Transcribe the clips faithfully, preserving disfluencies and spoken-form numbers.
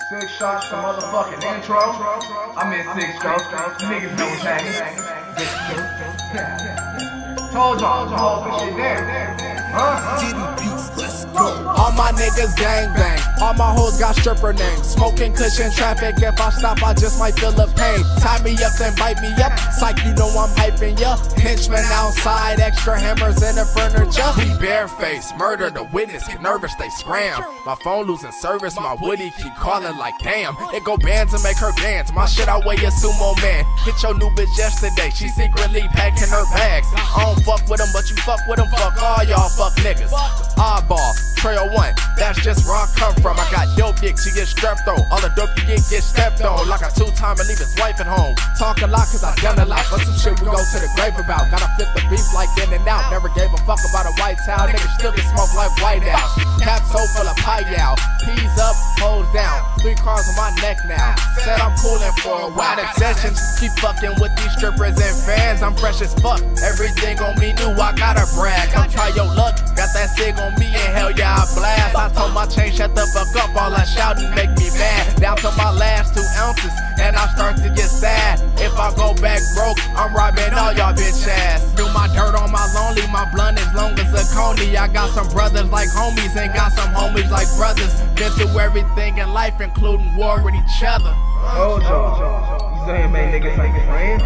Six shots, the motherfucking intro. I'm in six shots. Niggas know what's happening. Told y'all, hold this shit there. Huh? Let's go. All my niggas gang bang. All my hoes got stripper names. Smoking cushion traffic. If I stop, I just might feel a pain. Tie me up, then bite me up. Psych, you know I'm hyping ya. Henchmen outside, extra hammers in the furniture. We barefaced, murder the witness. Get nervous, they scram. My phone losing service. My woody keep calling like damn. It go bands to make her dance. My shit I weigh a sumo man. Hit your new bitch yesterday. She secretly packing her bags. I don't fuck with them, but you fuck with them. Fuck all y'all fuck niggas. Oddball, trail one, that's just where I come from. I got dope gigs, she get strapped on. All the dope you get, get stepped on. Like a two-timer, leave his wife at home. Talk a lot cause I done a lot, but some shit we go to the grave about. Gotta flip the beef like in and out. Never gave a fuck about a white towel. Niggas still get smoked like White House. Cap so full of pie yow. Peas up, hoes down. Three cars on my neck now. Said I'm coolin' for a while. Sessions, keep fucking with these strippers and fans. I'm fresh as fuck. Everything on me new, I gotta brag. I'm try your luck. Got that cig on me and hell yeah I blast. I told my chain shut the fuck up. All that shouting make me mad. Down to my last two ounces and I start to get sad. If I go back broke, I'm robbing all y'all bitch ass. Do my dirt on my lonely. My blunt as long as a coney. I got some brothers like homies and got some homies like brothers. Been through everything in life including war with each other. Hold y'all. You saying man niggas ain't friends?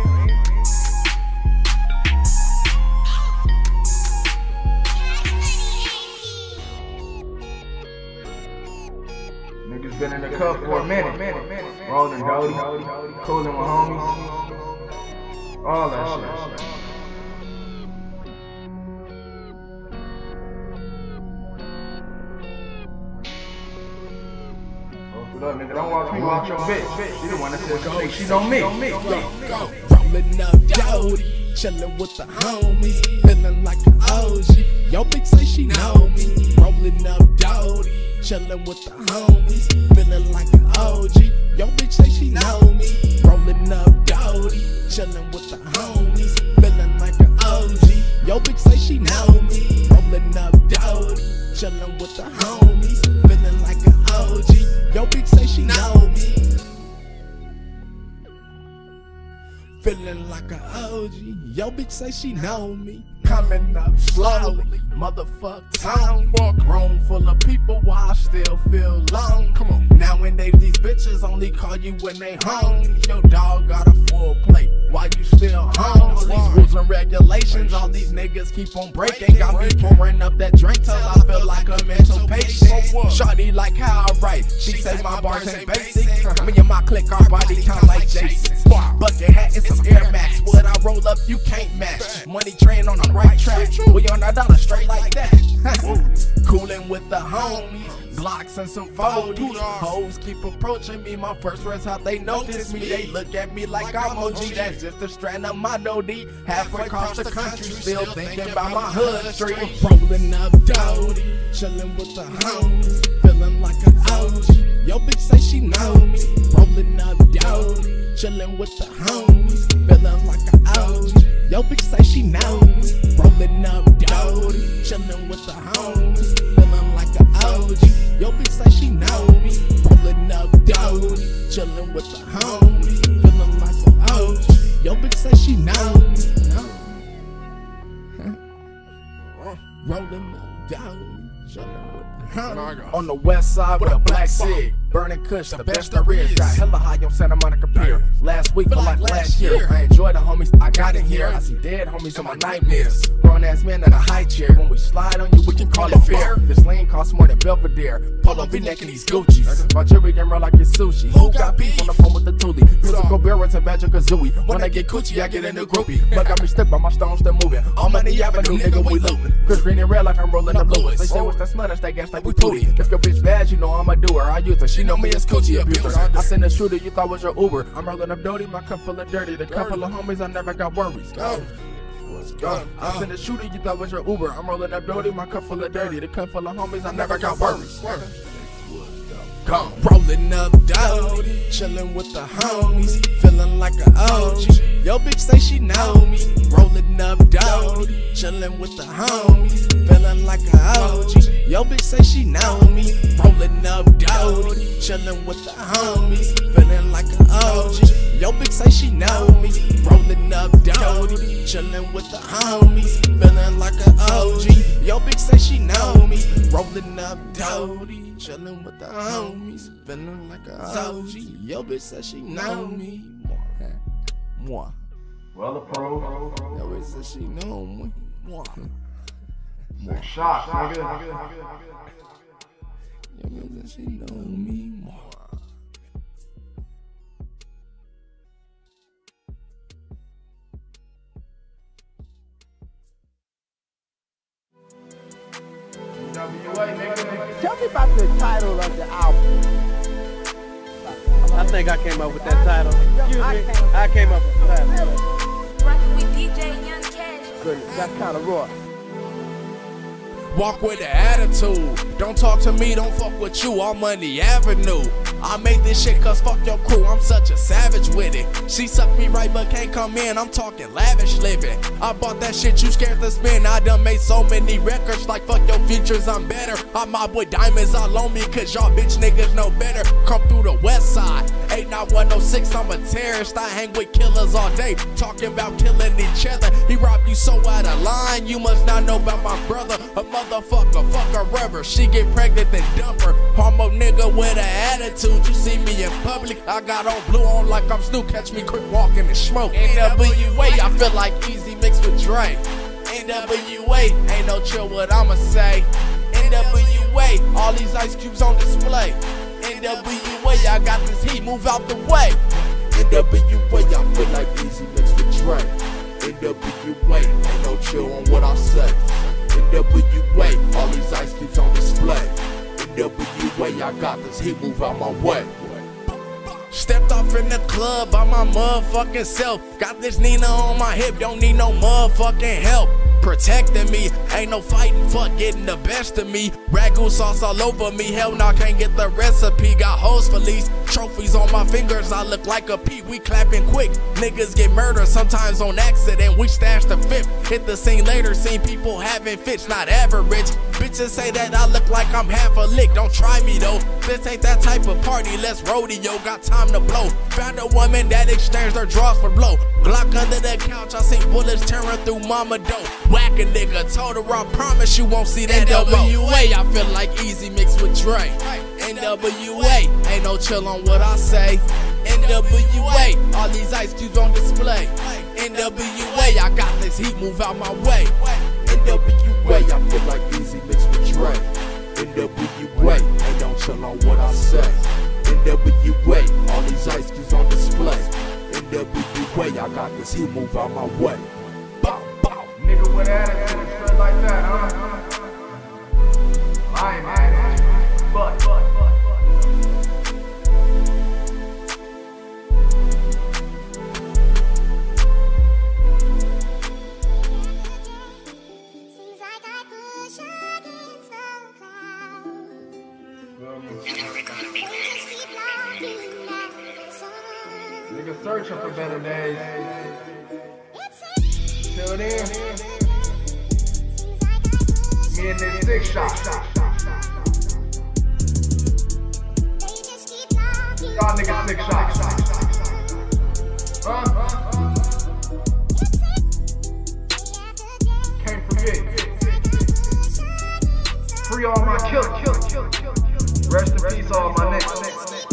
Niggas been in the cup for a minute. Rolling Doty, cooling with homies. All that shit. Up, nigga. Don't watch me watch your bitch. She the one that said she think she know me. Go, go. Rolling up Doty, chillin' with the homies, feeling like an O G. Yo bitch say she know me. Rolling up Doty, chillin' with the homies, feeling like an O G. Yo bitch say she know me. Rolling up Doty, chillin' with the homies, feeling like an O G. Yo bitch say she know me. Rolling up Doty, chillin' with the homies, feeling like an O G. Yo bitch say she know me. Feeling like an O G. Yo bitch say she know me. Coming up slowly, motherfuck town. Room full of people while I still feel alone. Come on. Nowadays these bitches only call you when they home. Your dog got a full plate while you still home. All these rules and regulations, all these niggas keep on breaking. Got me pouring up that drink till I feel like a mental patient. Shawty like how I write, she say my bars ain't basic. Me and my clique, our body count like Jason. Bucket hat and some Air Max. What I roll up, you can't match. Money train on the right track. We on a dollar straight like that. Coolin' with the homies, Glocks and some foldies. Hoes keep approaching me. My first words how they notice me. They look at me like I'm O G. That's just a strand of my Doty. Halfway across the country, still thinking about my hood street. Rolling up Doty, chillin' with the homies, feeling like an O G. Yo bitch say she know me. Rolling up Doty, chillin' with the homies, feeling like an O G. Yo bitch say she know me. Rolling up Doty, chillin' with the homies, feeling like an O G. Yo bitch say she know me. Rolling up Doty, chillin' with the homies, feeling like an O G. Yo bitch say she know me. Rolling up Doty, chillin' with the homies. On the west side with a black cig. Burning kush, the best there is. Got hella high on Santa Monica Pier. Last week for like last year. I enjoy the homies I got in here. I see dead homies in my nightmares. Grown ass men in a high chair. When we slide on you, we can call it fair. This lane costs more than Belvedere. Polo V-neck and these Gucci's. My jewelry game roll like it's sushi. Who got beef on the phone with the Thule? Musical bearers and Magic Kazooie. When I get coochie, I get in the groupie. But got me stuck by my stones still moving. All money avenue, nigga, we lootin'. Chris green and red like I'm rolling up Lewis. They say what's that smell? That's that gas like we pooty. If your bitch bad, you know I'm a doer. I use her. She know me as coochie abuser. I send a shooter you thought was your Uber. I'm rolling up Doty, my cup full of dirty. The cup full of homies, I never got worries. Go. Go. I send a shooter you thought was your Uber. I'm rolling up Doty, my cup full of dirty. The cup full of homies, I never got worries. Go. Rolling up Doty, chillin' with the homies, feeling like an O G. Yo bitch say she know me. Rolling up Doty, chillin' with the homies, feeling like an O G. Yo bitch say she know me. Rolling up Doty, chillin' with the homies, feeling like an O G. Yo, bitch say she know me, rolling up Doty, chilling with the homies, feeling like an O G. Yo, bitch say she know me, rolling up Doty, chilling with the homies, feeling like an O G. Yo, bitch say she know me. Moi. Well approved. Yo, bitch say she know me. Moi. More shots, nigga. Yo, bitch say she know me. Moi. W A, nigga. Tell me about the title of the album. I think I came up with that title. Excuse me. I came up with the title. Rockin' with D J Young Cash. Good, that's kind of raw. Walk with an attitude. Don't talk to me, don't fuck with you. I'm Money Avenue. I made this shit cause fuck your crew. I'm such a savage with it. She sucked me right but can't come in. I'm talking lavish living. I bought that shit you scared to spend. I done made so many records like fuck your features, I'm better. I mob with diamonds all on me cause y'all bitch niggas know better. Come through the west side. eight nine one oh six, I'm a terrorist. I hang with killers all day. Talking about killing each other. He robbed you so out of line. You must not know about my brother. A motherfucker, fuck a rubber. She get pregnant then dump her. Homo nigga with an attitude. You see me in public, I got on blue on like I'm Snoop. Catch me quick walking and smoke. N W A, I feel like Easy mixed with Dre. N W A, ain't no chill what I'ma say. N W A, all these ice cubes on display. N W A, I got this heat, move out the way. N W A, I feel like Easy mixed with Dre. N W A, ain't no chill on what I say. N W A, all these ice cubes on display. N W A, I got this heat, move out my way. Stepped off in the club by my motherfucking self. Got this Nina on my hip, don't need no motherfucking help. Protecting me, ain't no fighting, fuck getting the best of me. Ragu sauce all over me, hell nah, can't get the recipe. Got hoes for lease, trophies on my fingers, I look like a P. We clapping quick, niggas get murdered, sometimes on accident. We stash the fifth, hit the scene later, seen people having fits, not average. Bitches say that I look like I'm half a lick, don't try me though. This ain't that type of party, let's rodeo, got time to blow. Found a woman that exchanged her drawers for blow. Glock under the couch, I seen bullets tearing through mama dough. Whack a nigga, told her I promise you won't see that N W A, I feel like Easy mixed with Dre. N W A, ain't no chill on what I say. N W A, all these ice cubes on display. N W A, I got this heat, move out my way. N W A, I feel like Easy mixed with Dre. N W A, ain't no chill on what I say. N W A, all these ice cubes on display. N W A, I got this heat, move out my way. Nigga with attitude, straight like that, huh? I ain't mad, but, but, but, Seems like I push against the clouds. Just keep looking at the sun. nigga searching for better days. It's Till then, me and this six shot. Y'all niggas six shots. Huh? Can't forget. Free all my killers. Rest in peace, all my niggas.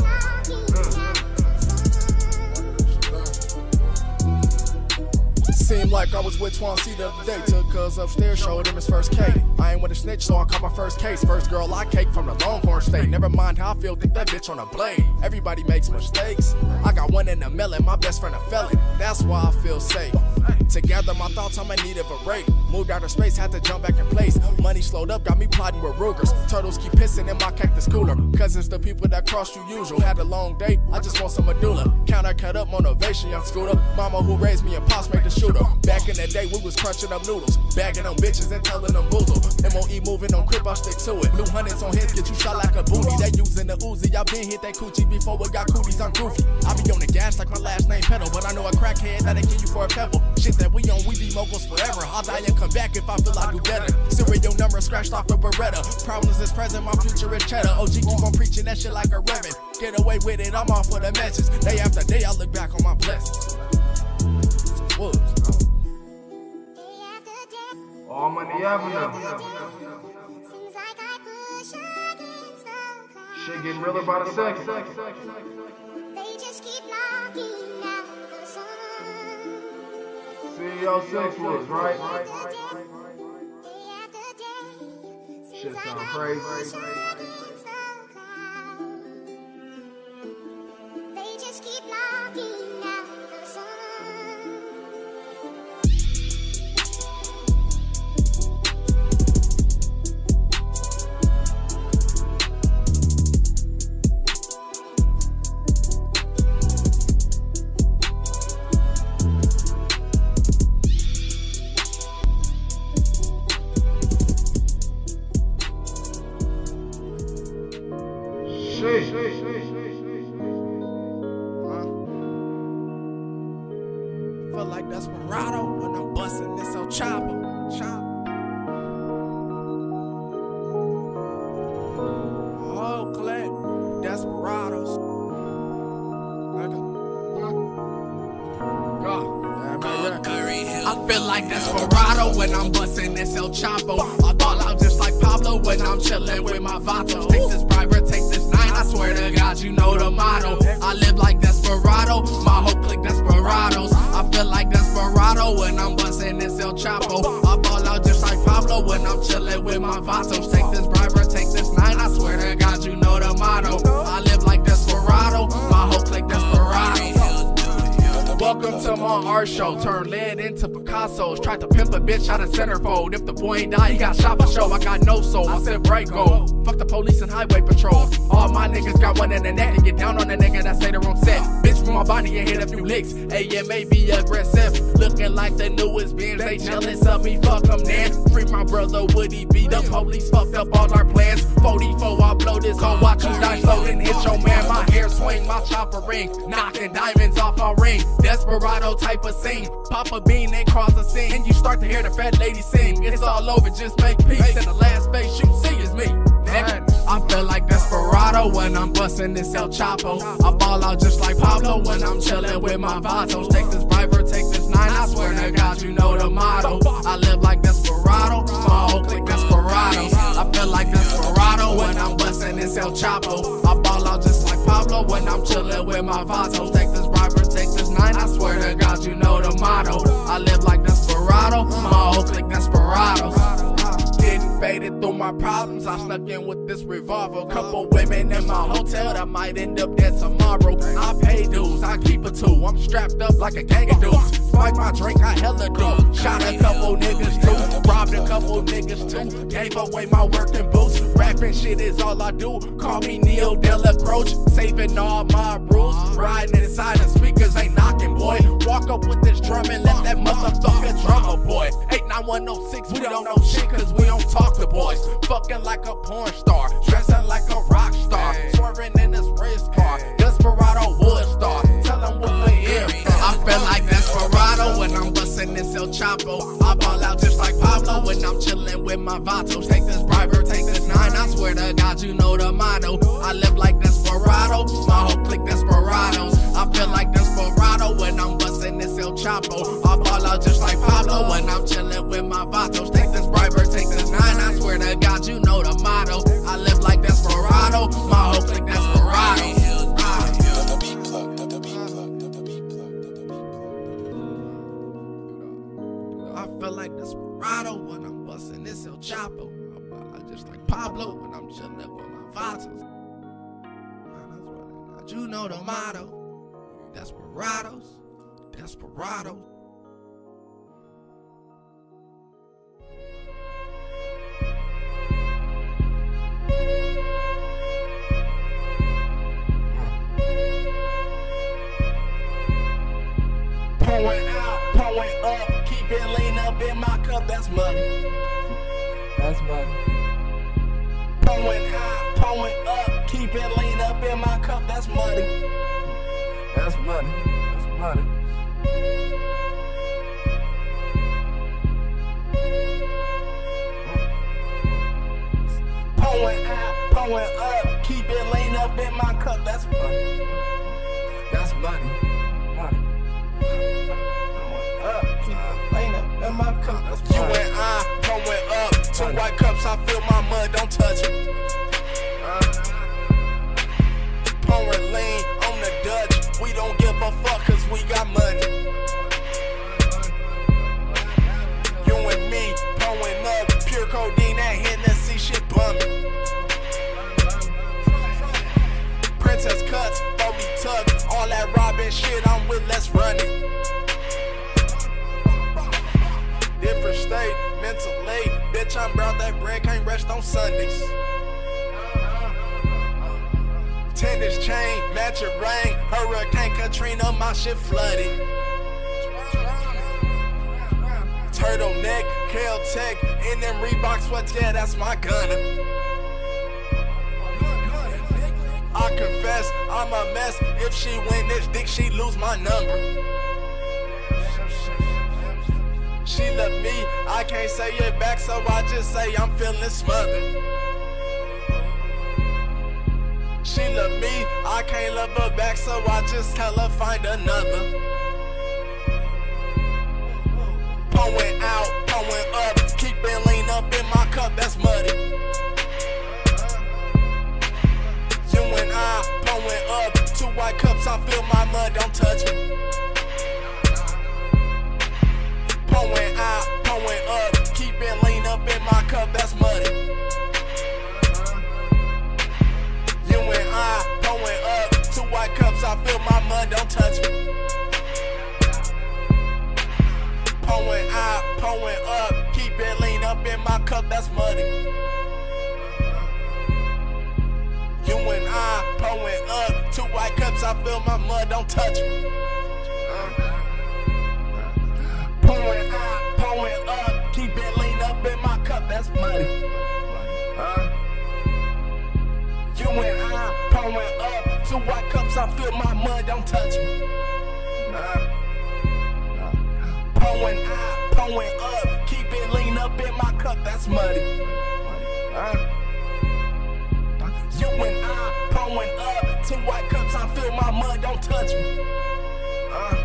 Seemed like I was with Twancy the other day. Took cuz upstairs, showed him his first cake. I ain't with a snitch, so I caught my first case. First girl I cake from the Longhorn State. Never mind how I feel, think that bitch on a blade. Everybody makes mistakes. I got one in a million, my best friend a felon. That's why I feel safe. Together my thoughts, I'm in need of a break. Moved out of space, had to jump back in place. Money slowed up, got me plotting with Rugers. Turtles keep pissing in my cactus cooler. Cause it's the people that cross you usual. Had a long day, I just want some medulla. Counter cut up, motivation, young scooter. Mama who raised me and pops made the shooter. Back in the day, we was crunching up noodles. Bagging them bitches and telling them boozle. M O E moving on crib, I stick to it. Blue hundreds on heads, get you shot like a booty. they using the Uzi. I been hit that coochie before we got cooties, I'm goofy. I be on the gas like my last name Pedal, but I know a crackhead that'll kill you for a pebble. Shit that we on, we be moguls forever. I'll die and come back if I feel I do better. Serial number scratched off the Beretta. Problems is present, my future is cheddar. O G keep on preaching that shit like a reverend. Get away with it, I'm off for the message. Day after day, I look back on my blessings. Woodz. All money avenue. Seems like I push against the cloud. Shit getting realer by the second. They just keep knocking out the sun. C E O cixx was right. Day after day. Shit Seems sound like I crazy. push against the cloud. They just keep knocking out the sun. Feel like Desperado when I'm busting this old chopper. Chop. Oh, collect Desperados. I feel like Desperado when I'm busting this El Chapo. I ball out just like Pablo when I'm chilling with my vatos. Take this briber, take this nine, I swear to God, you know the motto. I live like Desperado, my whole clique Desperados. I feel like Desperado when I'm busting this El Chapo. I ball out just like Pablo when I'm chilling with my vatos. Take this briber, take this nine, I swear to God, you know the motto. I live like Desperado, my whole clique Desperados. Welcome to my art show. Turn lead into Picasso's. Tried to pimp a bitch out of centerfold. If the boy ain't die, he got shot for show. I got no soul. I said break go. Fuck the police and highway patrol. All my niggas got one in the neck and get down on the nigga that say they're on set. Bitch from my body and hit a few licks. A M A be aggressive. Looking like the newest Benz. They jealous of me. Fuck them then. Free my brother Woody B. The police fucked up all our plans. forty-four, I blow this on. Watch you die slow and hit your man. My hair swing, my chopper ring. Knocking diamonds off my ring. Desperado type of scene. Pop a bean and cross the scene. And you start to hear the fat lady sing. It's all over, just make peace. And the last face you see is me. I feel like Desperado when I'm busting this El Chapo. I ball out just like Pablo when I'm chilling with my vatos. Take this briber, take this nine, I swear to God, you know the motto. I live like Desperado, my whole clique Desperados. I feel like Desperado when I'm busting this El Chapo. I ball out just like Pablo when I'm chilling with my vatos. Take this briber, take this nine, I swear to God, you know the motto. I live like Desperado, my whole clique Desperados. Getting faded through my problems, I snuck in with this revolver. Couple women in my hotel that might end up dead tomorrow. I pay dues, I keep it too. I'm strapped up like a gang of dudes. Spike my drink, I hella do. Shot a couple niggas too. Robbed a couple niggas too. Gave away my working boots. Rapping shit is all I do. Call me Neil Della Croce. Saving all my rules. Riding inside the speakers, ain't knocking, boy. Walk up with this drum and let that motherfucker drummer, boy. eight nine one oh six, we don't know shit cause we don't talk to boys. Fucking like a porn star. Dressing like a rock star. Swerving in this race car. Desperado wood star. Tell them what we're here for. I feel like Desperado when I'm busting this El Chapo. I ball out just like Pablo when I'm chilling with my vatos. Take this briber, take this nine, I swear to God, you know the motto. I live like Desperado, my whole clique Desperados. I feel like Desperado when I'm busting this El Chapo. I ball out just like Pablo when I'm chilling with my vatos. Take this briber, take this nine, I swear to God, you know the motto. I live like Desperado, my whole clique Desperados. I feel like Desperado when I'm busting this El Chapo. I ball out just like Pablo when I'm chilling with my vatos. You know the motto. Desperados, Desperados. Pouring out, pouring up, keep it lean up in my cup, that's money. That's money. Pouring out, pouring up, keep keep it lean up in my cup, that's money. That's money, that's money. Pouring out, pouring up, keep it lean up in my cup, that's money. That's money, money. Pouring up, keep it lean up in my cup, that's money. You and I, pouring up, two white cups, I feel my mud, don't touch it. Uh, pouring lean on the Dutch, we don't give a fuck cause we got money. You and me, pouring up, pure codeine, that Hennessy shit bumming. Princess cuts, forty tuck, all that robbing shit I'm with, let's run it. Different state, mental late, bitch I'm brown, that bread can't rest on Sundays. Tennis chain, match it rain, Hurricane Katrina, my shit flooded. Turtleneck, Caltech, in them Reebok sweats, yeah, that's my gunner. I confess, I'm a mess. If she win this dick, she lose my number. She love me, I can't say it back, so I just say I'm feeling smothered. She love me, I can't love her back, so I just tell her find another. Pouring out, pouring up, keep it lean up in my cup, that's muddy. You and I, pouring up, two white cups, I feel my mud, don't touch me. Pouring out, pouring up, keep it lean up in my cup, that's muddy. You and I, pouring up, two white cups, I feel my mud, don't touch me. Pouring out, pouring up, keep it lean up in my cup, that's muddy. You and I, pouring up, two white cups, I feel my mud, don't touch me. Uh. Pouring out, pouring up, keep it lean up in my cup, that's muddy. Uh. You and I, pouring up, two white cups, I feel my mud, don't touch me. Uh. Pouring out, pouring up, keep it lean up in my cup, that's muddy. Uh. You and I, pouring up, two white cups, I feel my mud, don't touch me. Uh.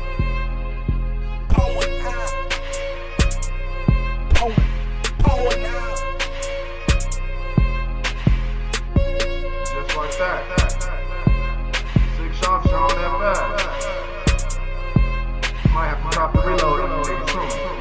Pouring out, pouring, pouring out. Just like that. Six shots on that fast. Might have to drop the reload on you soon.